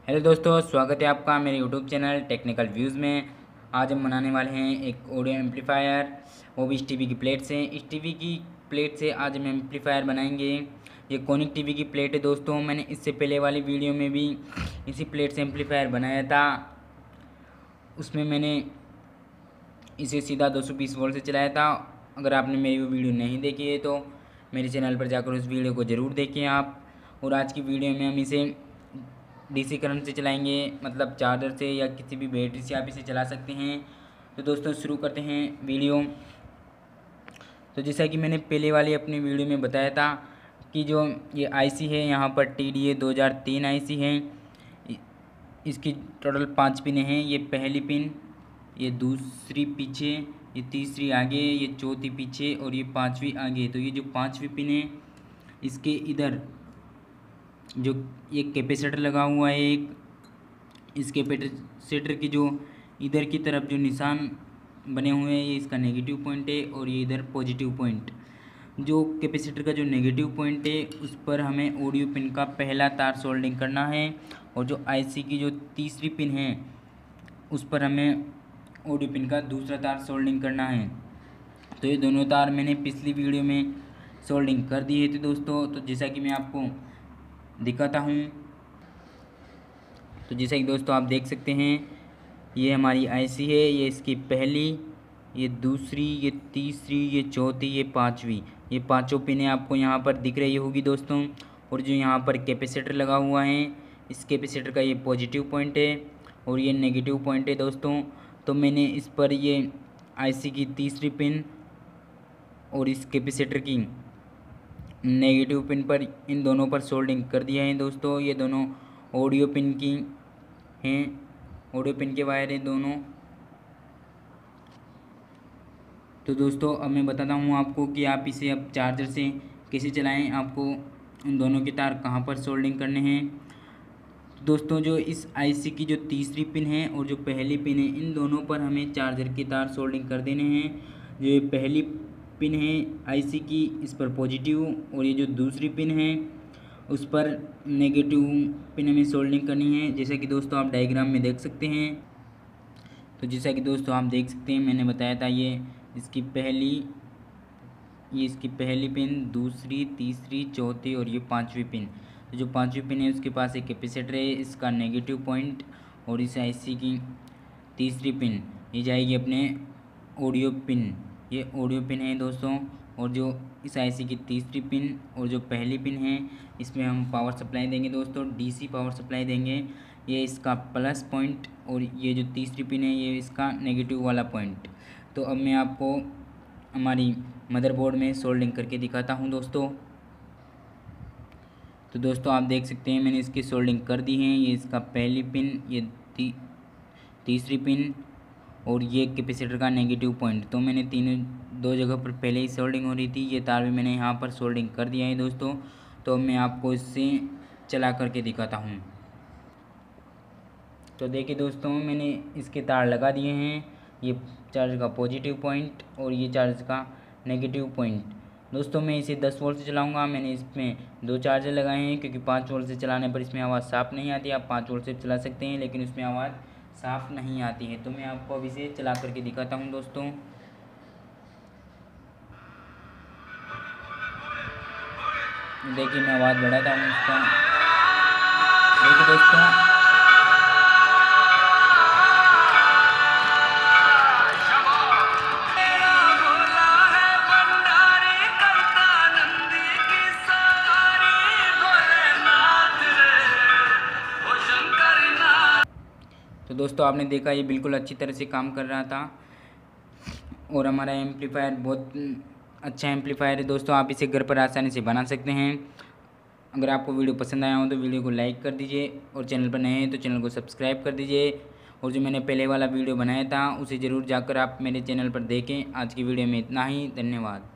Hello दोस्तों, स्वागत है आपका मेरे यूट्यूब चैनल टेक्निकल व्यूज़ में। आज हम बनाने वाले हैं एक ऑडियो एम्पलीफायर, वो भी इस टीवी की प्लेट से। इस टीवी की प्लेट से आज हम एम्पलीफायर बनाएंगे। ये कोनिक टीवी की प्लेट है दोस्तों। मैंने इससे पहले वाली वीडियो में भी इसी प्लेट से एम्पलीफायर बनाया था। उसमें मैंने इसे सीधा 220 वोल्ट से चलाया था। अगर आपने मेरी वो वीडियो नहीं देखी है तो मेरे चैनल पर जाकर उस वीडियो को ज़रूर देखें आप। और आज की वीडियो में हम इसे डीसी करंट से चलाएंगे, मतलब चार्जर से या किसी भी बैटरी से आप इसे चला सकते हैं। तो दोस्तों शुरू करते हैं वीडियो। तो जैसा कि मैंने पहले वाली अपनी वीडियो में बताया था कि जो ये आईसी है यहाँ पर TDA 2003 आईसी है। इसकी टोटल 5 पिन हैं। ये पहली पिन, ये दूसरी पीछे, ये तीसरी आगे, ये चौथी पीछे और ये पांचवी आगे। तो ये जो पांचवी पिन है इसके इधर जो ये कैपेसिटर लगा हुआ है एक, इस कैपेसिटर की जो इधर की तरफ जो निशान बने हुए हैं ये इसका नेगेटिव पॉइंट है और ये इधर पॉजिटिव पॉइंट। जो कैपेसिटर का जो नेगेटिव पॉइंट है उस पर हमें ऑडियो पिन का पहला तार सोल्डिंग करना है और जो आईसी की जो तीसरी पिन है उस पर हमें ऑडियो पिन का दूसरा तार सोल्डिंग करना है। तो ये दोनों तार मैंने पिछली वीडियो में सोल्डिंग कर दिए थे दोस्तों। तो जैसा कि मैं आपको दिखाता हूँ, तो जैसा कि दोस्तों आप देख सकते हैं ये हमारी आईसी है। ये इसकी पहली, ये दूसरी, ये तीसरी, ये चौथी, ये पांचवी, ये पांचों पिनें आपको यहाँ पर दिख रही होगी दोस्तों। और जो यहाँ पर कैपेसिटर लगा हुआ है इस कैपेसिटर का ये पॉजिटिव पॉइंट है और ये नेगेटिव पॉइंट है दोस्तों। तो मैंने इस पर ये आईसी की तीसरी पिन और इस कैपेसिटर की नेगेटिव पिन पर, इन दोनों पर सोल्डिंग कर दिया है दोस्तों। ये दोनों ऑडियो पिन की हैं, ऑडियो पिन के वायर हैं दोनों। तो दोस्तों अब मैं बताता हूँ आपको कि आप इसे अब चार्जर से कैसे चलाएं, आपको उन दोनों के तार कहाँ पर सोल्डिंग करने हैं। तो दोस्तों जो इस आईसी की जो तीसरी पिन है और जो पहली पिन है इन दोनों पर हमें चार्जर के तार सोल्डिंग कर देने हैं। जो ये पहली पिन है आईसी की इस पर पॉजिटिव और ये जो दूसरी पिन है उस पर नेगेटिव पिन हमें सोल्डिंग करनी है, जैसे कि दोस्तों आप डायग्राम में देख सकते हैं। तो जैसा कि दोस्तों आप देख सकते हैं मैंने बताया था ये इसकी पहली पिन, दूसरी, तीसरी, चौथी और ये पांचवी पिन। तो जो पांचवी पिन है उसके पास एक कैपेसिटर है, इसका नेगेटिव पॉइंट। और इस आईसी की तीसरी पिन ये जाएगी अपने ऑडियो पिन, ये ऑडियो पिन है दोस्तों। और जो इस आईसी की तीसरी पिन और जो पहली पिन है इसमें हम पावर सप्लाई देंगे दोस्तों, डीसी पावर सप्लाई देंगे। ये इसका प्लस पॉइंट और ये जो तीसरी पिन है ये इसका नेगेटिव वाला पॉइंट। तो अब मैं आपको हमारी मदरबोर्ड में सोल्डिंग करके दिखाता हूँ दोस्तों। तो दोस्तों आप देख सकते हैं मैंने इसकी सोल्डिंग कर दी है। ये इसका पहली पिन, ये तीसरी पिन और ये कैपेसिटर का नेगेटिव पॉइंट। तो मैंने दो जगह पर पहले ही सोल्डिंग हो रही थी, ये तार भी मैंने यहाँ पर सोल्डिंग कर दिया है दोस्तों। तो मैं आपको इससे चला करके दिखाता हूँ। तो देखिए दोस्तों मैंने इसके तार लगा दिए हैं, ये चार्ज का पॉजिटिव पॉइंट और ये चार्ज का नेगेटिव पॉइंट। दोस्तों मैं इसे 10 वोल्ट से चलाऊंगा। मैंने इसमें 2 चार्जर लगाए हैं क्योंकि 5 वोल्ट से चलाने पर इसमें आवाज़ साफ़ नहीं आती। आप 5 वोल्ट से चला सकते हैं लेकिन इसमें आवाज़ साफ़ नहीं आती है। तो मैं आपको अब इसे चला करके दिखाता हूँ दोस्तों। देखिए मैं आवाज़ बढ़ाता हूँ इसका। देखिए दोस्तों तो दोस्तों आपने देखा ये बिल्कुल अच्छी तरह से काम कर रहा था और हमारा एम्पलीफायर बहुत अच्छा एम्पलीफायर है दोस्तों। आप इसे घर पर आसानी से बना सकते हैं। अगर आपको वीडियो पसंद आया हो तो वीडियो को लाइक कर दीजिए और चैनल पर नए हैं तो चैनल को सब्सक्राइब कर दीजिए। और जो मैंने पहले वाला वीडियो बनाया था उसे ज़रूर जाकर आप मेरे चैनल पर देखें। आज की वीडियो में इतना ही, धन्यवाद।